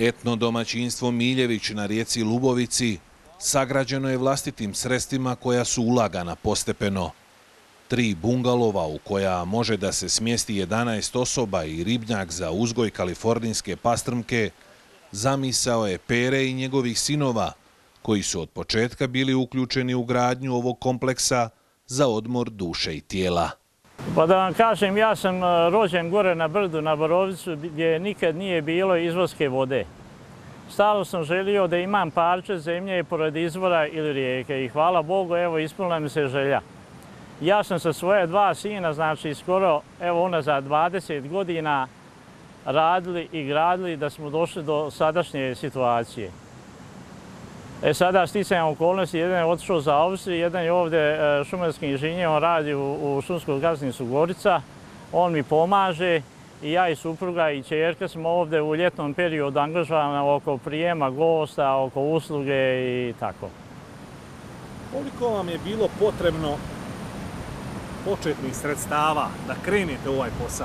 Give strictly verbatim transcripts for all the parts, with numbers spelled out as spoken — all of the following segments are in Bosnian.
Etno domaćinstvo Miljević na rijeci Lubovici sagrađeno je vlastitim sredstvima koja su ulagana postepeno. Tri bungalova u koja može da se smjesti jedanaest osoba i ribnjak za uzgoj kalifornijske pastrmke zamisao je Pere i njegovih sinova, koji su od početka bili uključeni u gradnju ovog kompleksa za odmor duše i tijela. Pa da vam kažem, ja sam rođen gore na brdu, na Borovicu, gdje nikad nije bilo izvorske vode. Stalno sam želio da imam parče zemlje pored izvora ili rijeke i hvala Bogu, evo, ispunila mi se želja. Ja sam sa svoje dva sina, znači skoro, evo, unazad dvadeset godina radili i gradili da smo došli do sadašnje situacije. E sada, sticajem okolnosti, jedan je otišao za Austriju, jedan je ovdje šumarski inženjer, on radi u, u šumskoj gazdinici Gorica. On mi pomaže i ja i supruga i ćerka smo ovdje u ljetnom periodu angažovani oko prijema gosta, oko usluge i tako. Koliko vam je bilo potrebno početnih sredstava da krenete u ovaj posao?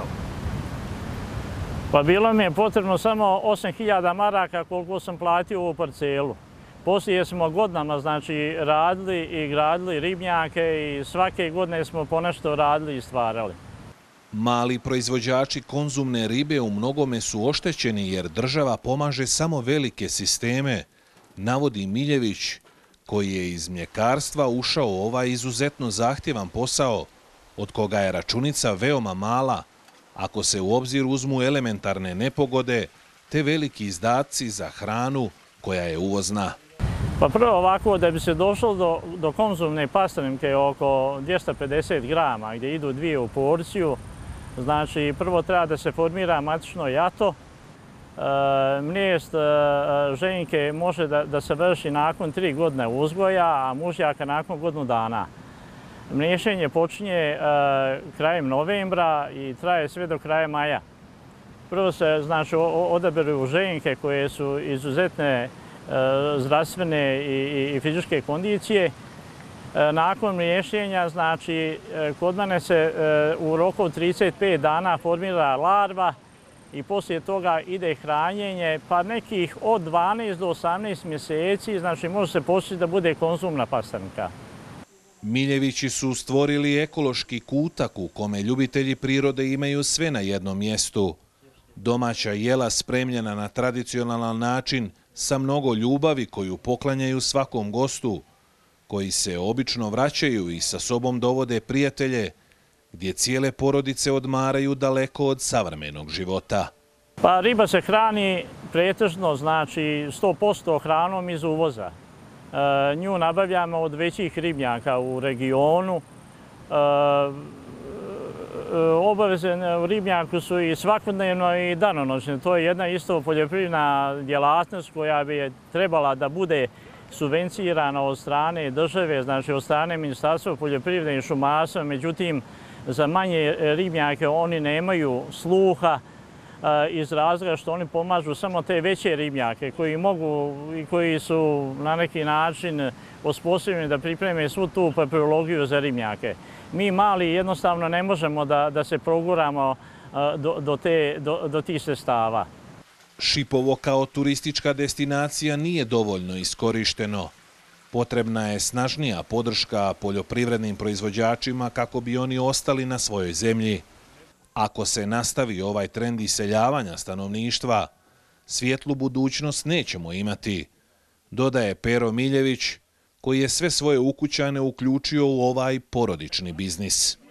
Pa bilo mi je potrebno samo osam hiljada maraka koliko sam platio ovu parcelu. Poslije smo godinama, znači, radili i gradili ribnjake i svake godine smo ponešto radili i stvarali. Mali proizvođači konzumne ribe u mnogome su oštećeni jer država pomaže samo velike sisteme, navodi Miljević, koji je iz mljekarstva ušao u ovaj izuzetno zahtjevan posao, od koga je računica veoma mala, ako se u obzir uzmu elementarne nepogode te veliki izdaci za hranu koja je uvozna. Pa prvo ovako, da bi se došlo do, do konzumne pastrmke oko dvjesto pedeset grama, gdje idu dvije u porciju, znači prvo treba da se formira matično jato. E, mlijest e, ženke može da, da se vrši nakon tri godine uzgoja, a mužjaka nakon godinu dana. Mliješenje počinje e, krajem novembra i traje sve do kraja maja. Prvo se, znači, odaberu ženke koje su izuzetne zdravstvene i, i fizičke kondicije. Nakon mliješenja, znači, kod mene se u roku od trideset pet dana formira larva i poslije toga ide hranjenje, pa nekih od dvanaest do osamnaest mjeseci, znači može se postići da bude konzumna pastrmka. Miljevići su stvorili ekološki kutak u kome ljubitelji prirode imaju sve na jednom mjestu. Domaća jela spremljena na tradicionalan način sa mnogo ljubavi koju poklanjaju svakom gostu, koji se obično vraćaju i sa sobom dovode prijatelje, gdje cijele porodice odmaraju daleko od savremenog života. Pa riba se hrani pretežno, znači sto posto hranom iz uvoza. E, nju nabavljamo od većih ribnjaka u regionu. E, Obaveze u ribnjaku su i svakodnevno i danonoćne. To je jedna isto poljoprivredna djelatnost koja bi trebala da bude subvencionirana od strane države, znači od strane Ministarstva poljoprivrede i šumarstva. Međutim, za manje ribnjake oni nemaju sluha iz razloga što oni pomažu samo te veće ribnjake koji mogu i koji su na neki način osposobljeni da pripreme svu tu papirologiju za ribnjake. Mi mali jednostavno ne možemo da, da se proguramo do, do, te, do, do tih sredstava. Šipovo kao turistička destinacija nije dovoljno iskorišteno. Potrebna je snažnija podrška poljoprivrednim proizvođačima kako bi oni ostali na svojoj zemlji. Ako se nastavi ovaj trend iseljavanja stanovništva, svijetlu budućnost nećemo imati, dodaje Pero Miljević, koji je sve svoje ukućane uključio u ovaj porodični biznis.